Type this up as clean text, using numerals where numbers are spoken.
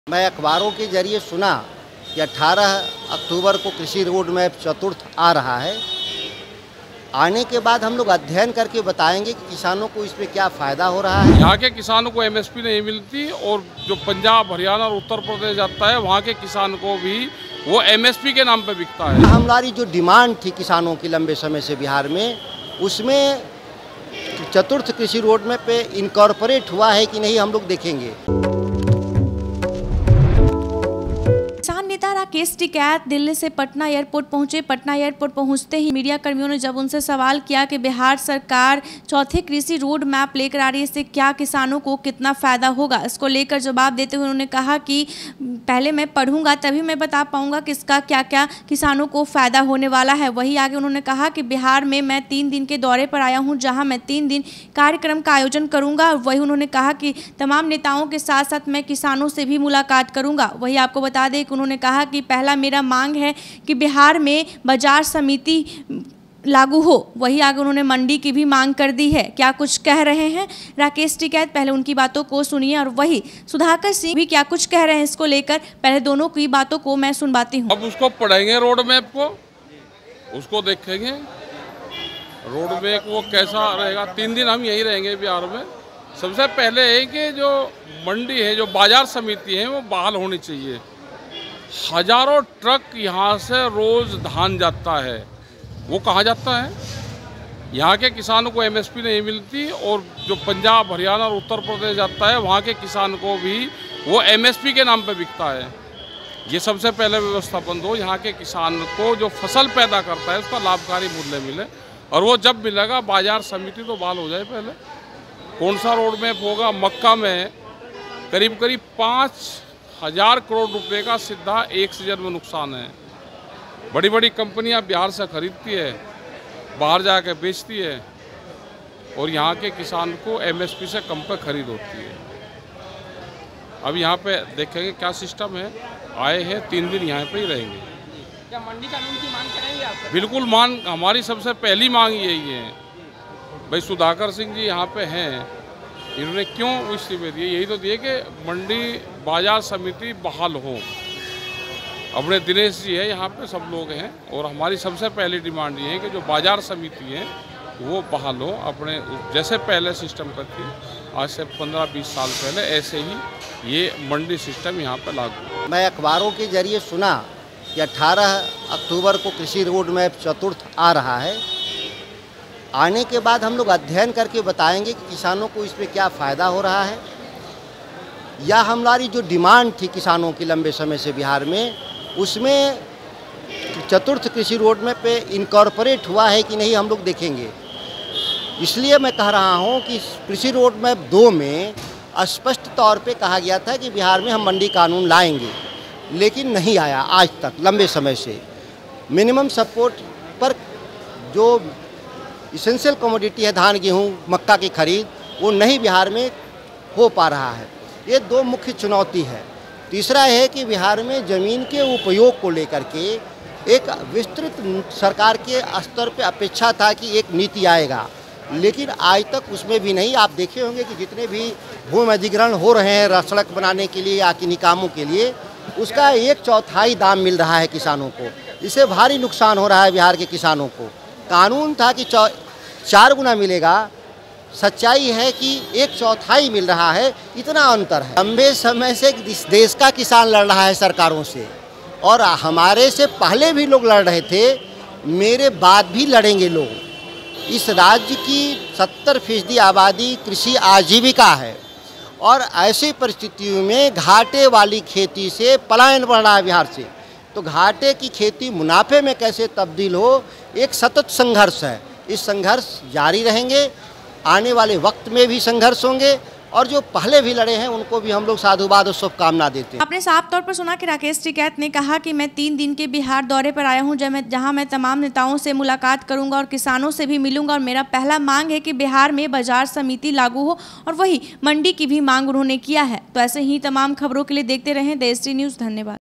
मैं अखबारों के जरिए सुना कि 18 अक्टूबर को कृषि रोड मैप चतुर्थ आ रहा है। आने के बाद हम लोग अध्ययन करके बताएंगे कि किसानों को इसमें क्या फ़ायदा हो रहा है। यहाँ के किसानों को एमएसपी नहीं मिलती और जो पंजाब, हरियाणा और उत्तर प्रदेश जाता है वहाँ के किसान को भी वो एमएसपी के नाम पे बिकता है। हमारी जो डिमांड थी किसानों की लंबे समय से बिहार में, उसमें चतुर्थ कृषि रोड मैप पे इनकॉर्पोरेट हुआ है कि नहीं, हम लोग देखेंगे। किसान नेता राकेश टिकैत दिल्ली से पटना एयरपोर्ट पहुंचे। पटना एयरपोर्ट पहुंचते ही मीडिया कर्मियों ने जब उनसे सवाल किया कि बिहार सरकार चौथे कृषि रोड मैप लेकर आ रही है, इससे क्या किसानों को कितना फ़ायदा होगा, इसको लेकर जवाब देते हुए उन्होंने कहा कि पहले मैं पढ़ूंगा तभी मैं बता पाऊंगा कि इसका क्या क्या किसानों को फ़ायदा होने वाला है। वही आगे उन्होंने कहा कि बिहार में मैं 3 दिन के दौरे पर आया हूँ, जहाँ मैं 3 दिन कार्यक्रम का आयोजन करूँगा। वही उन्होंने कहा कि तमाम नेताओं के साथ साथ मैं किसानों से भी मुलाकात करूँगा। वही आपको बता दें कि उन्होंने कहा कि पहला मेरा मांग है कि बिहार में बाजार समिति लागू हो। वही आगे उन्होंने मंडी की भी मांग कर दी है। क्या कुछ कह रहे हैं राकेश टिकैत, पहले उनकी बातों को सुनिए। और वही सुधाकर सिंह भी क्या कुछ कह रहे हैं इसको लेकर, पहले दोनों की बातों को मैं सुनवाती हूँ। अब उसको पढ़ेंगे रोड मैप को, उसको देखेंगे रोड मैप वो कैसा रहेगा। 3 दिन हम यहीं रहेंगे बिहार में। सबसे पहले है कि जो मंडी है, जो बाजार समिति है, वो बहाल होनी चाहिए। हजारों ट्रक यहाँ से रोज धान जाता है, वो कहाँ जाता है? यहाँ के किसानों को एमएसपी नहीं मिलती और जो पंजाब, हरियाणा और उत्तर प्रदेश जाता है वहाँ के किसान को भी वो एमएसपी के नाम पे बिकता है। ये सबसे पहले व्यवस्था बंद हो। यहाँ के किसान को जो फसल पैदा करता है उसका लाभकारी मूल्य मिले, और वो जब मिलेगा बाजार समिति तो बहाल हो जाए। पहले कौन सा रोड मैप होगा? मक्का में करीब 5,000 करोड़ रुपए का सीधा एक सीजन में नुकसान है। बड़ी बड़ी कंपनियां बिहार से खरीदती है, बाहर जाकर बेचती है, और यहाँ के किसान को एमएसपी से कम पे खरीद होती है। अब यहाँ पे देखेंगे क्या सिस्टम है। आए हैं 3 दिन यहाँ पे ही रहेंगे। क्या मंडी कानून की मांग करेंगे आप? बिल्कुल मांग, हमारी सबसे पहली मांग यही है। भाई सुधाकर सिंह जी यहाँ पे हैं, इन्होंने क्यों इस्तीफे दिए? यही तो दिए कि मंडी बाजार समिति बहाल हो। अपने दिनेश जी है यहाँ पे, सब लोग हैं, और हमारी सबसे पहली डिमांड ये है कि जो बाजार समिति है वो बहाल हो। अपने जैसे पहले सिस्टम पर थी, आज से 15-20 साल पहले, ऐसे ही ये मंडी सिस्टम यहाँ पे लागू। मैं अखबारों के जरिए सुना कि 18 अक्टूबर को कृषि रोड मैप चतुर्थ आ रहा है। आने के बाद हम लोग अध्ययन करके बताएंगे कि किसानों को इसमें क्या फ़ायदा हो रहा है। या हमारी जो डिमांड थी किसानों की लंबे समय से बिहार में, उसमें चतुर्थ कृषि रोड मैप पे इनकॉर्पोरेट हुआ है कि नहीं, हम लोग देखेंगे। इसलिए मैं कह रहा हूँ कि कृषि रोड मैप 2 में स्पष्ट तौर पे कहा गया था कि बिहार में हम मंडी कानून लाएंगे, लेकिन नहीं आया आज तक लंबे समय से। मिनिमम सपोर्ट पर जो इसेंशियल कमोडिटी है, धान, गेहूँ, मक्का की खरीद, वो नहीं बिहार में हो पा रहा है। ये 2 मुख्य चुनौती है। तीसरा है कि बिहार में ज़मीन के उपयोग को लेकर के एक विस्तृत सरकार के स्तर पे अपेक्षा था कि एक नीति आएगा, लेकिन आज तक उसमें भी नहीं। आप देखे होंगे कि जितने भी भूमि अधिग्रहण हो रहे हैं सड़क बनाने के लिए या किन्हीं कामों के लिए, उसका 1/4 दाम मिल रहा है किसानों को। इससे भारी नुकसान हो रहा है बिहार के किसानों को। कानून था कि 4 गुना मिलेगा, सच्चाई है कि 1/4 मिल रहा है। इतना अंतर है। लंबे समय से इस देश का किसान लड़ रहा है सरकारों से, और हमारे से पहले भी लोग लड़ रहे थे, मेरे बाद भी लड़ेंगे लोग। इस राज्य की 70% आबादी कृषि आजीविका है, और ऐसी परिस्थितियों में घाटे वाली खेती से पलायन बढ़ रहा है बिहार से। तो घाटे की खेती मुनाफे में कैसे तब्दील हो, एक सतत संघर्ष है। इस संघर्ष जारी रहेंगे, आने वाले वक्त में भी संघर्ष होंगे, और जो पहले भी लड़े हैं उनको भी हम लोग साधुवाद और शुभकामना देते हैं। आपने साफ तौर पर सुना कि राकेश टिकैत ने कहा कि मैं 3 दिन के बिहार दौरे पर आया हूं, जहां मैं तमाम नेताओं से मुलाकात करूंगा और किसानों से भी मिलूंगा, और मेरा पहला मांग है कि बिहार में बाजार समिति लागू हो, और वही मंडी की भी मांग उन्होंने किया है। तो ऐसे ही तमाम खबरों के लिए देखते रहें देश टी न्यूज़। धन्यवाद।